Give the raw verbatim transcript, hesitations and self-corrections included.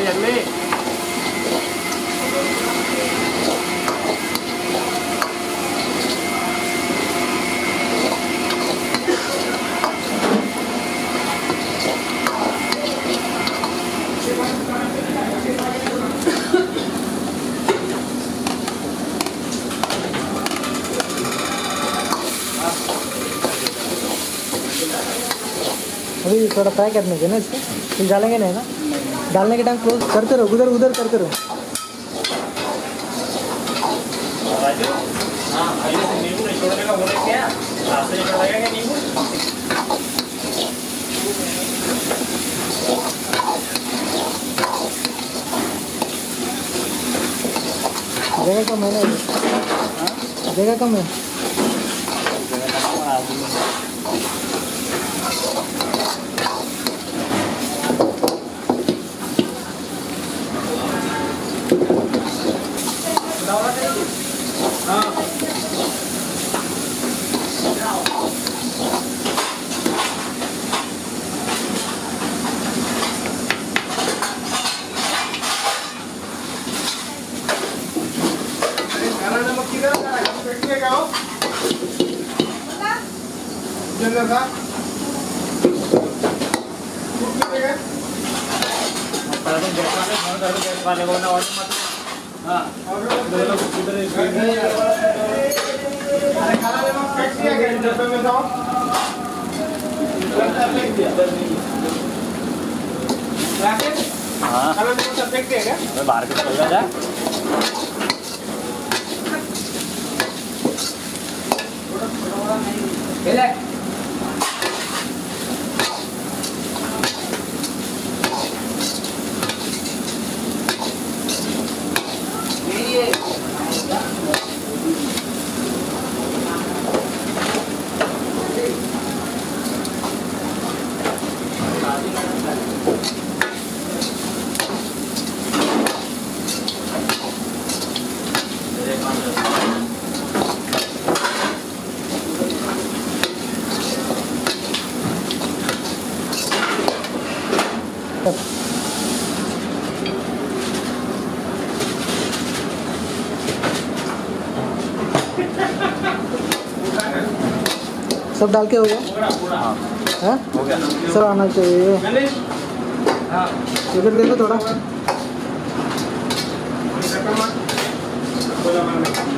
के जल्दी। अभी थोड़ा फ्राई करने के ना इसको, फिर डालेंगे नहीं ना, डालने के टाइम क्लोज करते रहो, उधर उधर करते रहो। हाँ, नींबू नहीं छोड़ने का बोले क्या? रास्ते में लगेगा नींबू। जगह कम है ना, जगह कम है। वाले को ना और मत। हाँ अरे खाना ले मत फेंक दिया क्या डब्बे में जाओ। हाँ खाना ले मत फेंक दिया क्या? मैं बाहर के चल जा। ले सब डाल के हो गया? हाँ हो गया सर, आना चाहिए। इधर देखो थोड़ा।